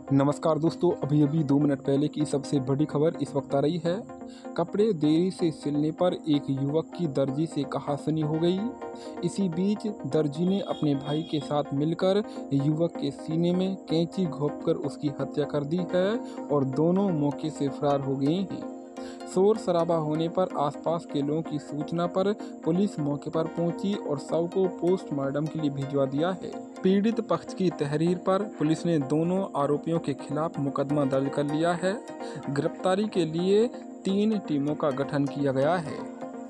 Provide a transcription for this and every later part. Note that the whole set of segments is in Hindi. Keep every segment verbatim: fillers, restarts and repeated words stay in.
नमस्कार दोस्तों, अभी अभी दो मिनट पहले की सबसे बड़ी खबर इस वक्त आ रही है। कपड़े देरी से सिलने पर एक युवक की दर्जी से कहासुनी हो गई। इसी बीच दर्जी ने अपने भाई के साथ मिलकर युवक के सीने में कैंची घोंपकर उसकी हत्या कर दी है और दोनों मौके से फरार हो गए हैं। शोर शराबा होने पर आसपास के लोगों की सूचना पर पुलिस मौके पर पहुंची और शव को पोस्टमार्टम के लिए भिजवा दिया है। पीड़ित पक्ष की तहरीर पर पुलिस ने दोनों आरोपियों के खिलाफ मुकदमा दर्ज कर लिया है। गिरफ्तारी के लिए तीन टीमों का गठन किया गया है।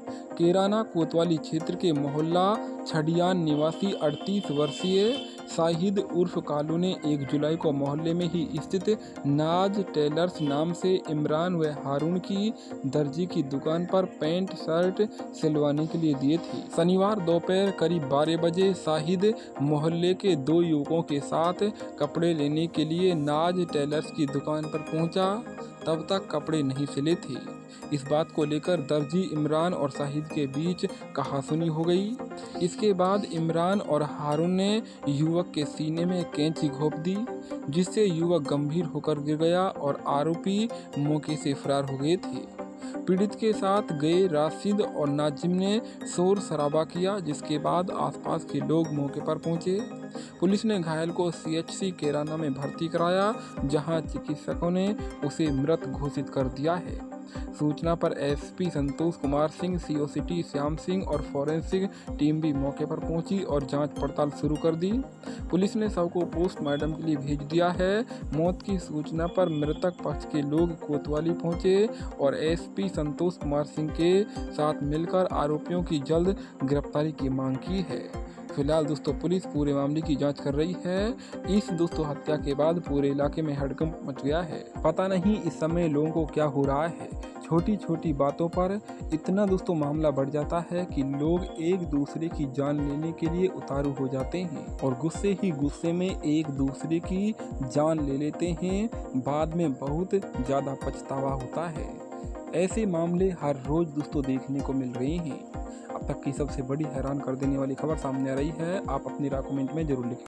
केराना कोतवाली क्षेत्र के मोहल्ला छड़ियान निवासी अड़तीस वर्षीय शाहिद उर्फ कालू ने एक जुलाई को मोहल्ले में ही स्थित नाज टेलर्स नाम से इमरान व हारून की दर्जी की दुकान पर पैंट शर्ट सिलवाने के लिए दिए थे। शनिवार दोपहर करीब बारह बजे शाहिद मोहल्ले के दो युवकों के साथ कपड़े लेने के लिए नाज टेलर्स की दुकान पर पहुंचा। तब तक कपड़े नहीं सिले थे। इस बात को लेकर दर्जी इमरान और शाहिद के बीच कहासुनी हो गई। इसके बाद इमरान और हारून ने युवक के सीने में कैंची घोंप दी, जिससे युवक गंभीर होकर गिर गया और आरोपी मौके से फरार हो गए थे। पीड़ित के साथ गए राशिद और नाजिम ने शोर शराबा किया, जिसके बाद आसपास के लोग मौके पर पहुंचे। पुलिस ने घायल को सीएचसी केराना में भर्ती कराया, जहां चिकित्सकों ने उसे मृत घोषित कर दिया है। सूचना पर SP Santosh Kumar Singh, CO city Shyam Singh और फॉरेंसिक टीम भी मौके पर पहुंची और जांच पड़ताल शुरू कर दी। पुलिस ने शव को पोस्टमार्टम के लिए भेज दिया है। मौत की सूचना पर मृतक पक्ष के लोग कोतवाली पहुंचे और एसपी संतोष कुमार सिंह के साथ मिलकर आरोपियों की जल्द गिरफ्तारी की मांग की है। फिलहाल दोस्तों पुलिस पूरे मामले की जांच कर रही है। इस दोस्तों हत्या के बाद पूरे इलाके में हड़कंप मच गया है। पता नहीं इस समय लोगों को क्या हो रहा है। छोटी छोटी बातों पर इतना दोस्तों मामला बढ़ जाता है कि लोग एक दूसरे की जान लेने के लिए उतारू हो जाते हैं और गुस्से ही गुस्से में एक दूसरे की जान ले लेते हैं। बाद में बहुत ज़्यादा पछतावा होता है। ऐसे मामले हर रोज दोस्तों देखने को मिल रहे हैं। अब तक की सबसे बड़ी हैरान कर देने वाली खबर सामने आ रही है। आप अपनी राय कमेंट में जरूर लिखें।